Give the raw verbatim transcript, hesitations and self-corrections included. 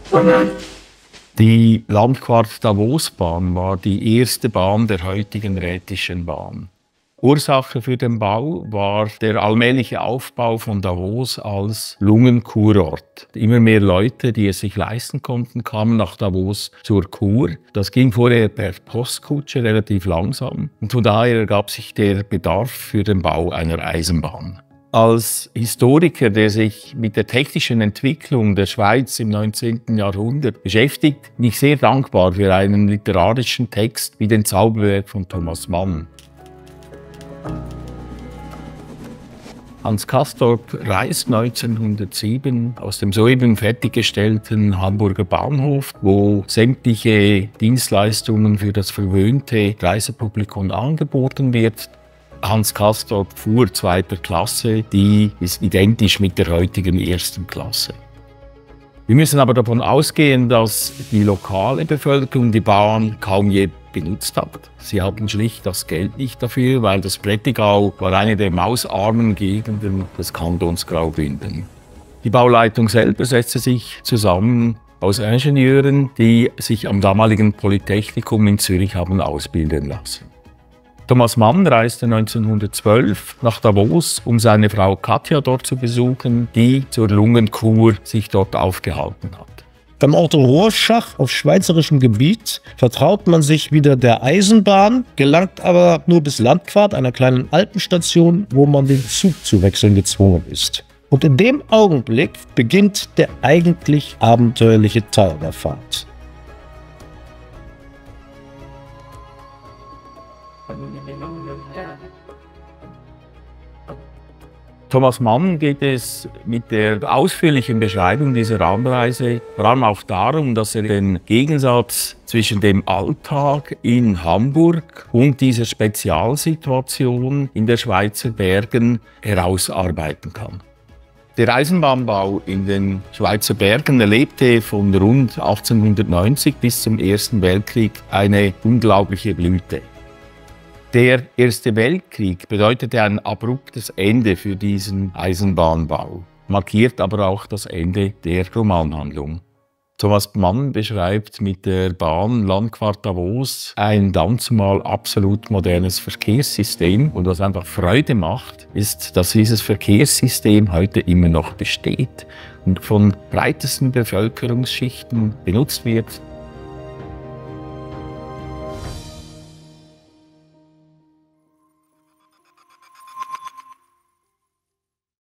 Die Landquart-Davos-Bahn war die erste Bahn der heutigen Rhätischen Bahn. Ursache für den Bau war der allmähliche Aufbau von Davos als Lungenkurort. Immer mehr Leute, die es sich leisten konnten, kamen nach Davos zur Kur. Das ging vorher per Postkutsche relativ langsam und von daher ergab sich der Bedarf für den Bau einer Eisenbahn. Als Historiker, der sich mit der technischen Entwicklung der Schweiz im neunzehnten Jahrhundert beschäftigt, bin ich sehr dankbar für einen literarischen Text wie den Zauberberg von Thomas Mann. Hans Castorp reist neunzehnhundertsieben aus dem soeben fertiggestellten Hamburger Bahnhof, wo sämtliche Dienstleistungen für das verwöhnte Reisepublikum angeboten wird. Hans Castorp fuhr zweiter Klasse, die ist identisch mit der heutigen ersten Klasse. Wir müssen aber davon ausgehen, dass die lokale Bevölkerung die Bahn kaum je benutzt hat. Sie hatten schlicht das Geld nicht dafür, weil das Prättigau war eine der mausarmen Gegenden des Kantons Graubünden. Die Bauleitung selber setzte sich zusammen aus Ingenieuren, die sich am damaligen Polytechnikum in Zürich haben ausbilden lassen. Thomas Mann reiste neunzehnhundertzwölf nach Davos, um seine Frau Katja dort zu besuchen, die zur Lungenkur sich dort aufgehalten hat. Beim Ort Rorschach auf schweizerischem Gebiet vertraut man sich wieder der Eisenbahn, gelangt aber nur bis Landquart, einer kleinen Alpenstation, wo man den Zug zu wechseln gezwungen ist. Und in dem Augenblick beginnt der eigentlich abenteuerliche Teil der Fahrt. Thomas Mann geht es mit der ausführlichen Beschreibung dieser Anreise vor allem auch darum, dass er den Gegensatz zwischen dem Alltag in Hamburg und dieser Spezialsituation in der Schweizer Bergen herausarbeiten kann. Der Eisenbahnbau in den Schweizer Bergen erlebte von rund achtzehnhundertneunzig bis zum Ersten Weltkrieg eine unglaubliche Blüte. Der Erste Weltkrieg bedeutete ein abruptes Ende für diesen Eisenbahnbau, markiert aber auch das Ende der Romanhandlung. Thomas Mann beschreibt mit der Bahn Landquart-Davos ein dazumal absolut modernes Verkehrssystem. Und was einfach Freude macht, ist, dass dieses Verkehrssystem heute immer noch besteht und von breitesten Bevölkerungsschichten benutzt wird.